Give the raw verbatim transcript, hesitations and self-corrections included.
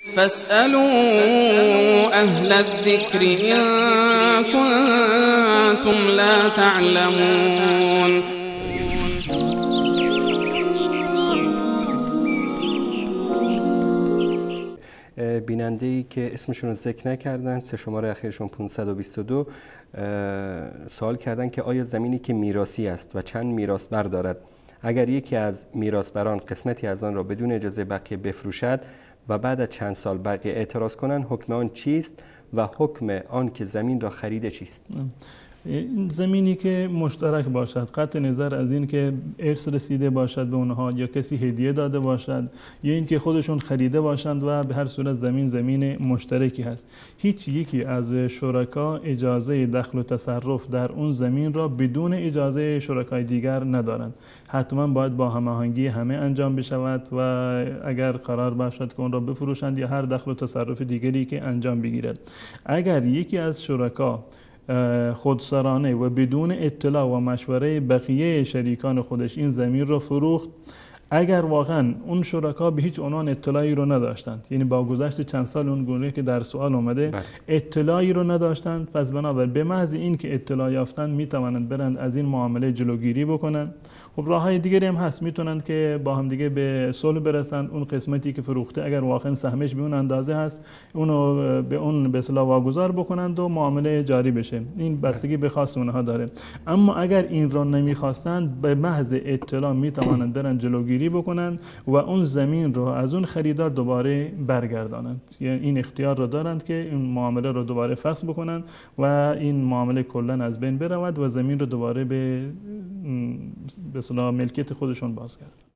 فاسألوا أهل الذكر إن كنتم لا تعلمون. بیننده‌ای که اسمشون رو ذکر نکردن، سه شماره اخیرشون پانصد و بیست و دو، سوال کردن که آیا زمینی که میراثی است و چند میراث بر دارد، اگر یکی از میراثبران قسمتی از آن را بدون اجازه بقیه بفروشد و بعد از چند سال بقیه اعتراض کنند، حکم آن چیست و حکم آن که زمین را خریده چیست؟ زمینی که مشترک باشد، قطع نظر از این که ارث رسیده باشد به اونها یا کسی هدیه داده باشد یا این که خودشون خریده باشند و به هر صورت زمین زمین مشترکی هست، هیچ یکی از شرکا اجازه دخل و تصرف در اون زمین را بدون اجازه شرکای دیگر ندارند. حتما باید با هماهنگی همه انجام بشود و اگر قرار باشد که اون را بفروشند یا هر دخل و تصرف دیگری که انجام بگیرد، اگر یکی از شرکا خودسرانه و بدون اطلاع و مشوره بقیه شریکان خودش این زمین را فروخت، اگر واقعا اون شرکا به هیچ عنوان اطلاعی رو نداشتند، یعنی با گذشت چند سال اون گونه که در سوال اومده اطلاعی رو نداشتند، پس بنابر به محض این که اطلاع یافتند میتوانند برند از این معامله جلوگیری بکنند. خب راههای دیگری هم هست، میتونند که با هم دیگه به صلح برسند، اون قسمتی که فروخته اگر واقعا سهمش به اون اندازه هست اونو به اون به اصطلاح واگذار بکنند و معامله جاری بشه. این بستگی به خواست اونها داره. اما اگر این را نمیخواستند، به محض اطلاع میتوانند برند جلوگیری بکنند و اون زمین رو از اون خریدار دوباره برگردانند. یعنی این اختیار رو دارند که این معامله رو دوباره فسخ بکنند و این معامله کلا از بین برود و زمین رو دوباره به به اصطلاح ملکیت خودشون باز کرد.